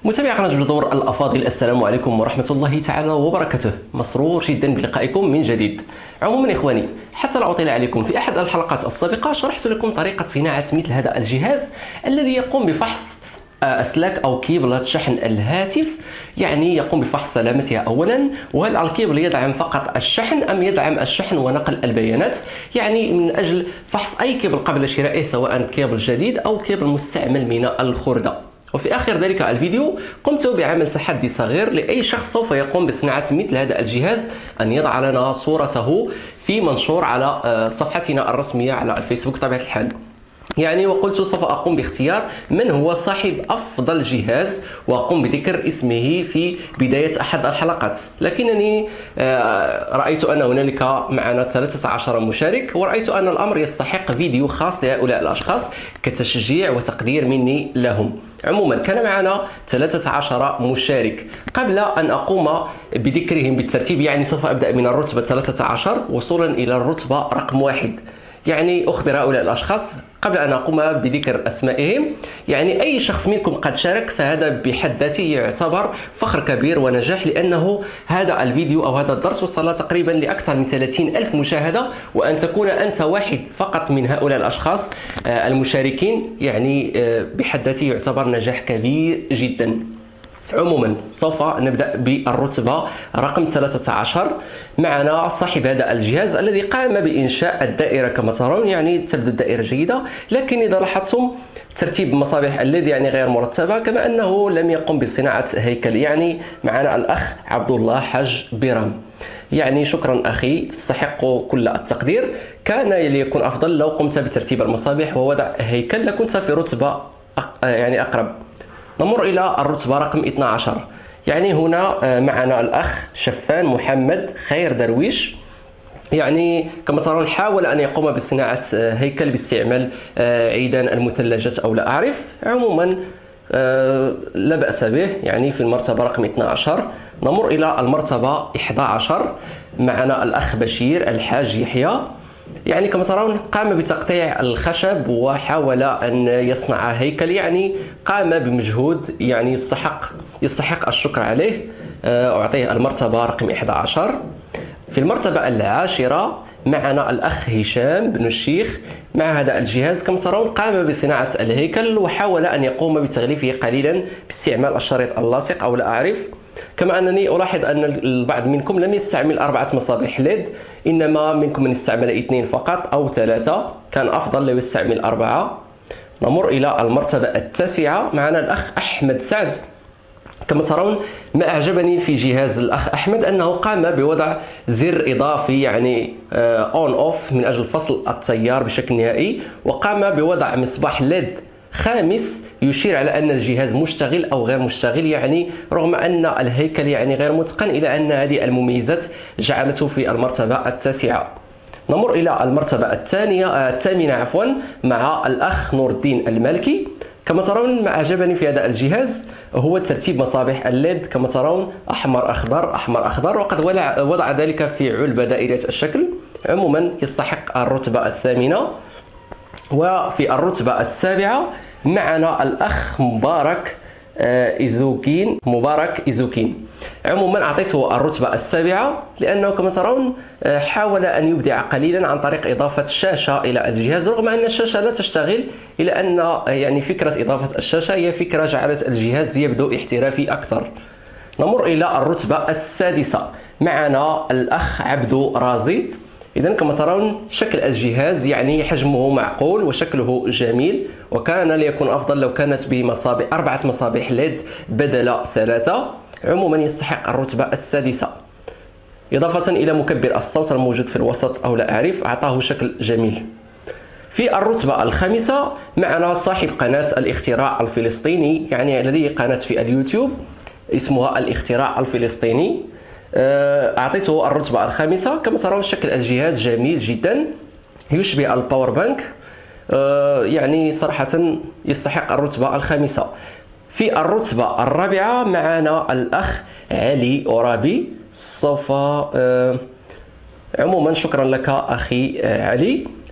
متابعي قناة جذور الأفاضل، السلام عليكم ورحمة الله تعالى وبركاته. مسرور جدا بلقائكم من جديد. عموما إخواني، حتى لا أطيل عليكم، في أحد الحلقات السابقة شرحت لكم طريقة صناعة مثل هذا الجهاز الذي يقوم بفحص أسلاك أو كيبلات شحن الهاتف، يعني يقوم بفحص سلامتها أولا، وهل الكيبل يدعم فقط الشحن أم يدعم الشحن ونقل البيانات، يعني من أجل فحص أي كيبل قبل شرائه، سواء كيبل جديد أو كيبل مستعمل من الخردة. وفي آخر ذلك الفيديو قمت بعمل تحدي صغير لأي شخص سوف يقوم بصناعة مثل هذا الجهاز أن يضع لنا صورته في منشور على صفحتنا الرسمية على الفيسبوك طبيعة الحال. يعني وقلت سوف أقوم باختيار من هو صاحب أفضل جهاز وأقوم بذكر اسمه في بداية أحد الحلقات، لكنني رأيت أن هنالك معنا 13 مشارك، ورأيت أن الأمر يستحق فيديو خاص لهؤلاء الأشخاص كتشجيع وتقدير مني لهم. عموما كان معنا 13 مشارك. قبل أن أقوم بذكرهم بالترتيب، يعني سوف أبدأ من الرتبة 13 وصولا إلى الرتبة رقم 1. يعني أخبر هؤلاء الأشخاص قبل أن أقوم بذكر أسمائهم، يعني أي شخص منكم قد شارك فهذا بحد ذاته يعتبر فخر كبير ونجاح، لأنه هذا الفيديو أو هذا الدرس وصل تقريبا لأكثر من 30,000 مشاهدة، وأن تكون أنت واحد فقط من هؤلاء الأشخاص المشاركين يعني بحد ذاته يعتبر نجاح كبير جدا. عموما سوف نبدأ بالرتبة رقم 13. معنا صاحب هذا الجهاز الذي قام بإنشاء الدائرة كما ترون، يعني تبدو الدائرة جيدة، لكن إذا لاحظتم ترتيب مصابيح الليد يعني غير مرتبة، كما أنه لم يقم بصناعة هيكل. يعني معنا الأخ عبد الله حاج بيرام، يعني شكرا أخي، تستحق كل التقدير. كان ليكون أفضل لو قمت بترتيب المصابيح ووضع هيكل، لكنت في رتبة يعني أقرب. نمر إلى الرتبة رقم 12. يعني هنا معنا الأخ شفان محمد خير درويش، يعني كما ترون حاول أن يقوم بصناعة هيكل باستعمال عيدان المثلجات أو لا أعرف. عموما لا بأس به، يعني في المرتبة رقم 12. نمر إلى المرتبة 11. معنا الأخ بشير الحاج يحيى، يعني كما ترون قام بتقطيع الخشب وحاول أن يصنع هيكل، يعني قام بمجهود يعني يستحق الشكر عليه. أعطيه المرتبة رقم 11. في المرتبة 10 معنا الأخ هشام بن الشيخ. مع هذا الجهاز كما ترون قام بصناعة الهيكل وحاول أن يقوم بتغليفه قليلا باستعمال الشريط اللاصق أو لا أعرف. كما أنني ألاحظ أن البعض منكم لم يستعمل 4 مصابيح ليد، إنما منكم من استعمل 2 فقط أو 3، كان أفضل لو يستعمل 4. نمر إلى المرتبة 9. معنا الأخ أحمد سعد. كما ترون ما أعجبني في جهاز الأخ أحمد أنه قام بوضع زر إضافي، يعني أون أوف، من أجل فصل التيار بشكل نهائي، وقام بوضع مصباح ليد خامس يشير على أن الجهاز مشتغل أو غير مشتغل، يعني رغم أن الهيكل يعني غير متقن، إلى أن هذه المميزات جعلته في المرتبة 9. نمر إلى المرتبة الثامنة مع الأخ نور الدين المالكي. كما ترون ما أعجبني في هذا الجهاز هو ترتيب مصابيح الليد، كما ترون أحمر أخضر أحمر أخضر، وقد وضع ذلك في علبة دائرية الشكل. عموما يستحق الرتبة 8. وفي الرتبة 7 معنا الأخ مبارك إيزوكين. عموما أعطيته الرتبة 7 لأنه كما ترون حاول أن يبدع قليلا عن طريق إضافة شاشة إلى الجهاز، رغم أن الشاشة لا تشتغل، إلى أن يعني فكرة إضافة الشاشة هي فكرة جعلت الجهاز يبدو احترافي أكثر. نمر إلى الرتبة 6. معنا الأخ عبدو رازي. إذا كما ترون شكل الجهاز يعني حجمه معقول وشكله جميل، وكان ليكون أفضل لو كانت به 4 مصابيح ليد بدل 3. عموما يستحق الرتبة 6، إضافة إلى مكبر الصوت الموجود في الوسط أو لا أعرف، أعطاه شكل جميل. في الرتبة 5 معنا صاحب قناة الاختراع الفلسطيني، يعني لديه قناة في اليوتيوب اسمها الاختراع الفلسطيني. أعطيته الرتبة 5. كما ترون شكل الجهاز جميل جدا، يشبه الباور بانك، يعني صراحة يستحق الرتبة 5. في الرتبة 4 معنا الأخ علي أورابي. سوف عموما شكرا لك أخي علي.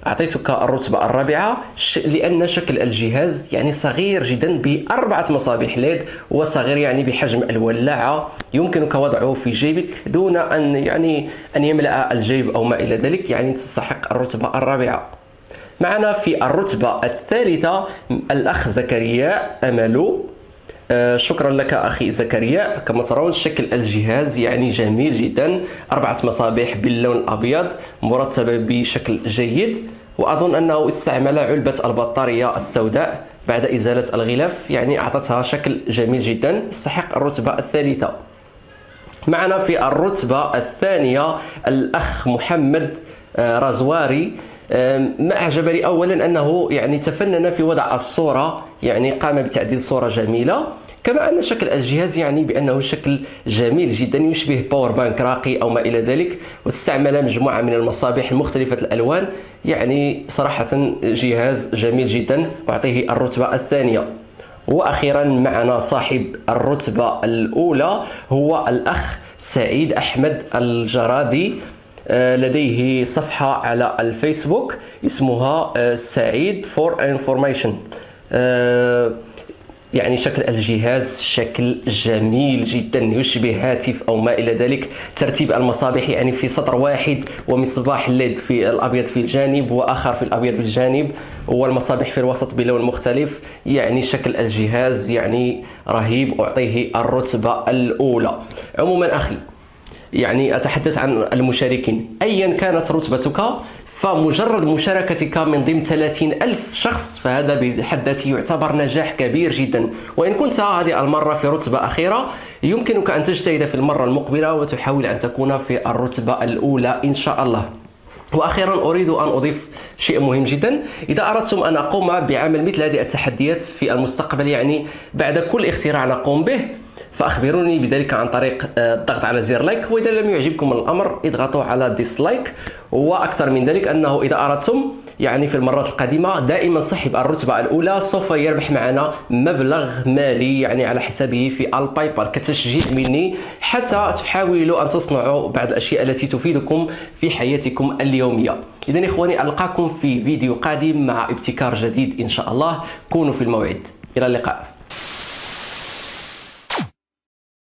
أعطيتك الرتبة الرابعة لأن شكل الجهاز يعني صغير جدا ب4 مصابيح ليد، وصغير يعني بحجم الولاعة، يمكنك وضعه في جيبك دون أن يملأ الجيب أو ما إلى ذلك، يعني تستحق الرتبة الرابعة. معنا في الرتبة الثالثة الأخ زكريا أملو. شكرا لك أخي زكريا. كما ترون شكل الجهاز يعني جميل جدا، 4 مصابيح باللون الأبيض مرتبة بشكل جيد، وأظن أنه استعمل علبة البطارية السوداء بعد إزالة الغلاف، يعني أعطتها شكل جميل جدا، يستحق الرتبة الثالثة. معنا في الرتبة الثانية الأخ محمد رزواري. ما أعجبني أولا أنه يعني تفنن في وضع الصورة، يعني قام بتعديل صورة جميلة، كما أن شكل الجهاز يعني بأنه شكل جميل جدا يشبه باور بانك راقي أو ما إلى ذلك، واستعمل مجموعة من المصابيح المختلفة الألوان، يعني صراحة جهاز جميل جدا، أعطيه الرتبة الثانية. وأخيرا معنا صاحب الرتبة الأولى هو الأخ سعيد أحمد الجرادي. لديه صفحة على الفيسبوك اسمها سعيد فور انفورميشن. يعني شكل الجهاز شكل جميل جدا يشبه هاتف أو ما إلى ذلك، ترتيب المصابيح يعني في سطر واحد، ومصباح الليد في الأبيض في الجانب وآخر في الأبيض في الجانب، والمصابيح في الوسط بلون مختلف، يعني شكل الجهاز يعني رهيب، أعطيه الرتبة الأولى. عموما أخي يعني أتحدث عن المشاركين، أيا كانت رتبتك فمجرد مشاركتك من ضمن 30,000 شخص فهذا بحد ذاته يعتبر نجاح كبير جدا. وإن كنت هذه المرة في رتبة أخيرة يمكنك أن تجتهد في المرة المقبلة وتحاول أن تكون في الرتبة الأولى إن شاء الله. وأخيرا أريد أن أضيف شيء مهم جدا، إذا أردتم أن أقوم بعمل مثل هذه التحديات في المستقبل، يعني بعد كل اختراع نقوم به، فأخبروني بذلك عن طريق الضغط على زر لايك، وإذا لم يعجبكم الأمر اضغطوا على ديسلايك. وأكثر من ذلك أنه إذا أردتم يعني في المرات القادمة دائما صاحب الرتبة الأولى سوف يربح معنا مبلغ مالي يعني على حسابه في الباي بال كتشجيع مني، حتى تحاولوا أن تصنعوا بعض الأشياء التي تفيدكم في حياتكم اليومية. إذن إخواني ألقاكم في فيديو قادم مع ابتكار جديد إن شاء الله، كونوا في الموعد. إلى اللقاء.